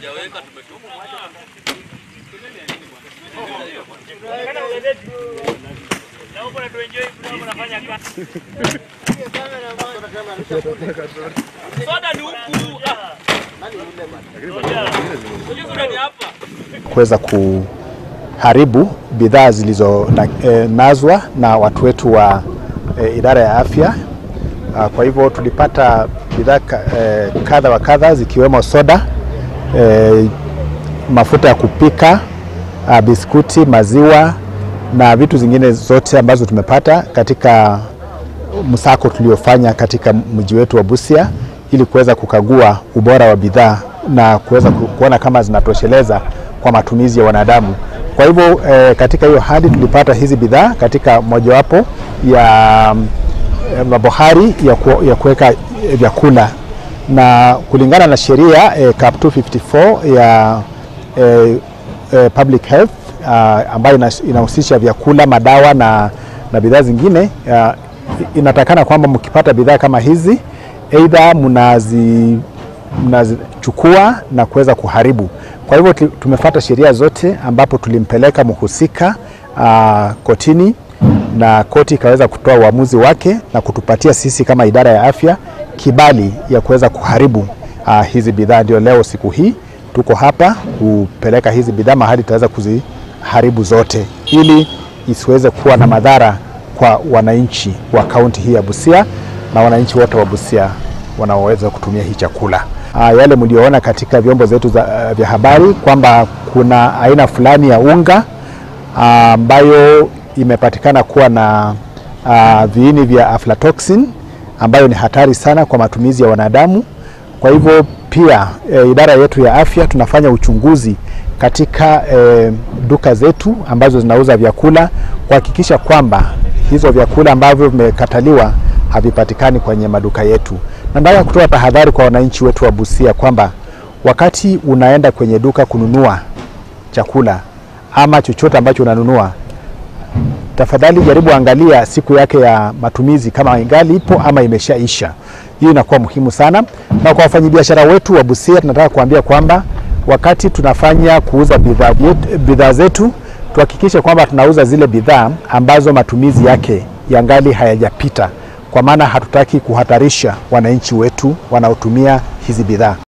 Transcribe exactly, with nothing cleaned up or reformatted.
kuweza kuharibu bidhaa zilizonazwa na, e, na watu wetu wa e, idara ya afya. A, kwa hivyo tulipata bidhaa e, kadha wa kadha zikiwemo soda, e, mafuta ya kupika, a, biskuti, maziwa na vitu zingine zote ambazo tumepata katika msako tuliofanya katika mji wetu wa Busia ili kuweza kukagua ubora wa bidhaa na kuweza kuona kama zinatosheleza kwa matumizi ya wanadamu. Kwa hivyo e, katika hiyo hadi tulipata hizi bidhaa katika mojawapo ya e, mabohari ya, ku, ya kuweka e, vyakula, na kulingana na sheria e, cap two fifty-four ya e, e, public health uh, ambayo inahusisha vyakula, madawa na, na bidhaa zingine uh, inatakana kwamba mkipata bidhaa kama hizi either mnazi mnazichukua na kuweza kuharibu. Kwa hivyo tumefuata sheria zote ambapo tulimpeleka mhusika uh, kotini na koti ikaweza kutoa uamuzi wake na kutupatia sisi kama idara ya afya kibali ya kuweza kuharibu uh, hizi bidhaa. Ndio leo siku hii tuko hapa kupeleka hizi bidhaa mahali tutaweza kuziharibu zote ili isiweze kuwa na madhara kwa wananchi wa kaunti hii ya Busia na wananchi wote wa Busia wanaoweza kutumia hii chakula. Uh, yale mlioona katika vyombo zetu za, uh, vya habari kwamba kuna aina fulani ya unga ambayo uh, imepatikana kuwa na uh, viini vya aflatoxin ambayo ni hatari sana kwa matumizi ya wanadamu. Kwa hivyo pia e, idara yetu ya afya tunafanya uchunguzi katika e, duka zetu ambazo zinauza vyakula kuhakikisha kwamba hizo vyakula ambavyo vimekataliwa havipatikani kwenye maduka yetu. Na nataka kutoa tahadhari kwa wananchi wetu wa Busia kwamba wakati unaenda kwenye duka kununua chakula ama chochote ambacho unanunua, tafadhali jaribu angalia siku yake ya matumizi kama ingali ipo ama imeshaisha. Hii inakuwa muhimu sana. Na kwa wafanyabiashara wetu wa Busia tunataka kuambia kwamba wakati tunafanya kuuza bidhaa bidhaa zetu tuhakikishe kwamba tunauza zile bidhaa ambazo matumizi yake yangali hayajapita, kwa maana hatutaki kuhatarisha wananchi wetu wanaotumia hizi bidhaa.